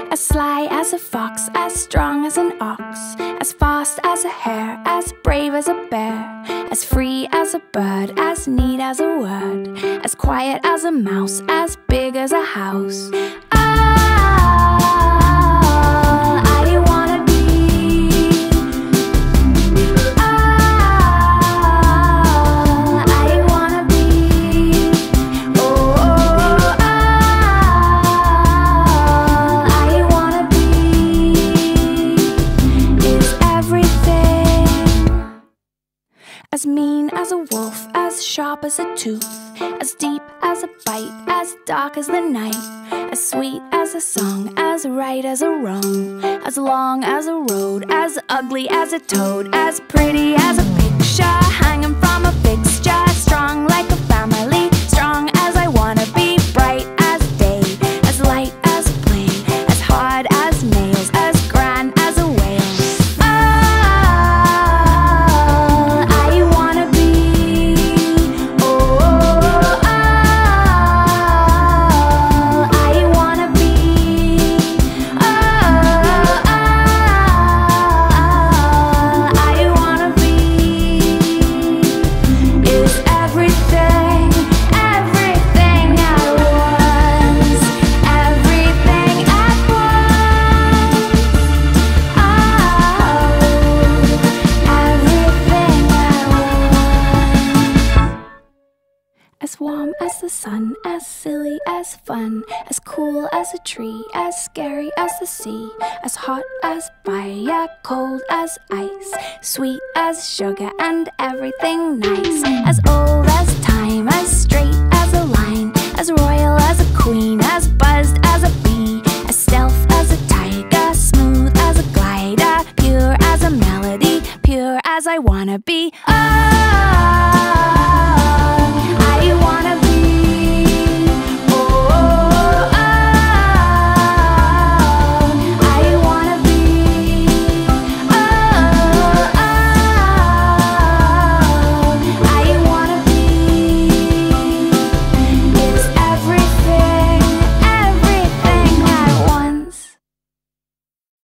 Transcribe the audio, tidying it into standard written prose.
As sly as a fox, as strong as an ox, as fast as a hare, as brave as a bear, as free as a bird, as neat as a word, as quiet as a mouse, as big as a house. As mean as a wolf, as sharp as a tooth, as deep as a bite, as dark as the night, as sweet as a song, as right as a wrong, as long as a road, as ugly as a toad, as pretty as a picture hanging from a fixture, strong like a family, strong as I wanna be, bright as day, as light as a plane, as hard as nails, as grand as a whale. As warm as the sun, as silly as fun, as cool as a tree, as scary as the sea, as hot as fire, cold as ice, sweet as sugar and everything nice, as old as time, as straight as a line, as royal as a queen, as buzzed as a bee, as stealth as a tiger, smooth as a glider, pure as a melody, pure as I wanna be.